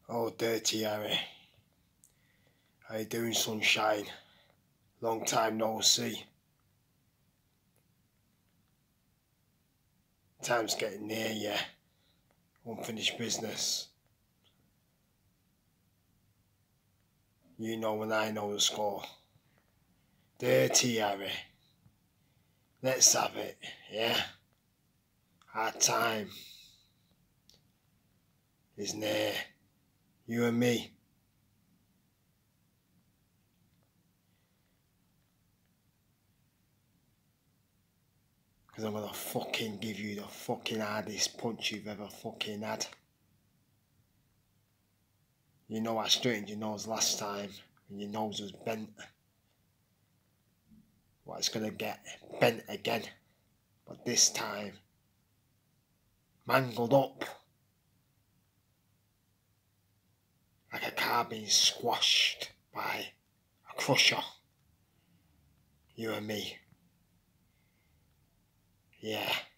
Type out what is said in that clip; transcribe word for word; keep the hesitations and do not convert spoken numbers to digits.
Oh, Dirty Harry. How you doing, sunshine? Long time no see. Time's getting near, yeah. Unfinished business. You know and I know the score. Dirty Harry. Let's have it, yeah? Our time is near. You and me. Because I'm gonna fucking give you the fucking hardest punch you've ever fucking had. You know I straightened your nose last time and your nose was bent. Well, it's gonna get bent again. But this time, mangled up. Like a car being squashed by a crusher. You and me. Yeah.